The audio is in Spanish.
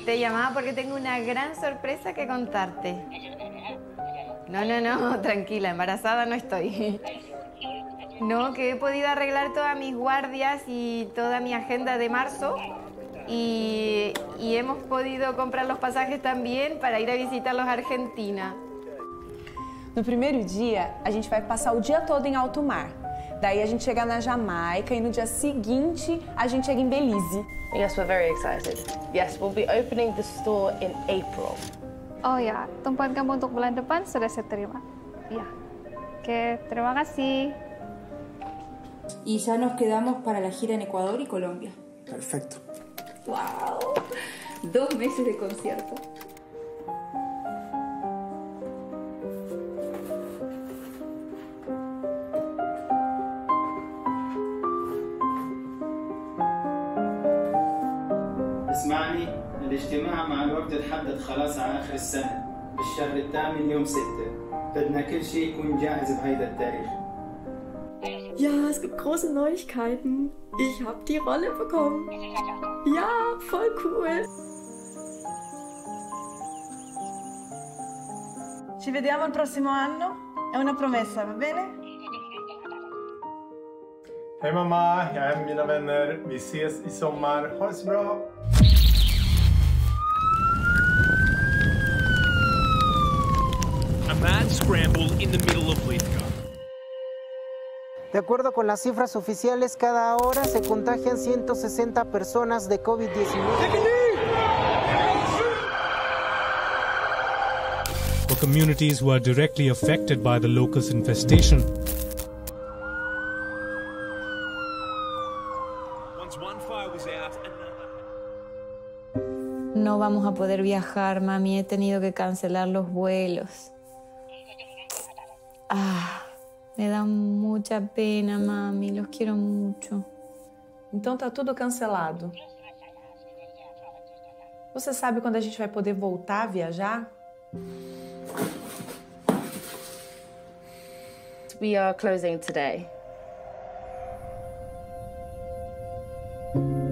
Te llamaba porque tengo una gran sorpresa que contarte. No, tranquila, embarazada no estoy. No, que he podido arreglar todas mis guardias y toda mi agenda de marzo y hemos podido comprar los pasajes también para ir a visitarlos a Argentina. No primeiro dia, a gente vai passar o dia todo em alto mar. Daí a gente chega na Jamaica e no dia seguinte a gente chega em Belize. Yes, we're very excited. Yes, we'll be opening the store in April. Oh ya, tempat kamu untuk bulan depan sudah saya terima. Ya. Oke, terima kasih. Y ya nos quedamos para la gira en Ecuador y Colombia. Perfecto. ¡Wow! 2 meses de concierto. اسمعني، الاجتماع مع الوقت تحدد خلاص على آخر السنة بالشهر الثامن يوم 6. بدنا كل شيء يكون جاهز بهيدا التاريخ. Ja, es gibt große Neuigkeiten. Ich habe die Rolle bekommen. Ja, voll cool. Ci vediamo il prossimo anno? È una promessa, va bene? Hej mamma, jag är med mina vänner. Vi ses i sommar. Ha det så bra! A mad scramble in the middle of Lithgow. De acuerdo con las cifras oficiales, cada hora se contagian 160 personas de COVID-19. For communities who are directly affected by the locust infestation, Once one fire was out, another. No vamos a poder viajar, mami. He tenido que cancelar los vuelos. Me da mucha pena, mami. Los quiero mucho. Então tá tudo cancelado. Você sabe quando a gente vai poder voltar a viajar? We are closing today.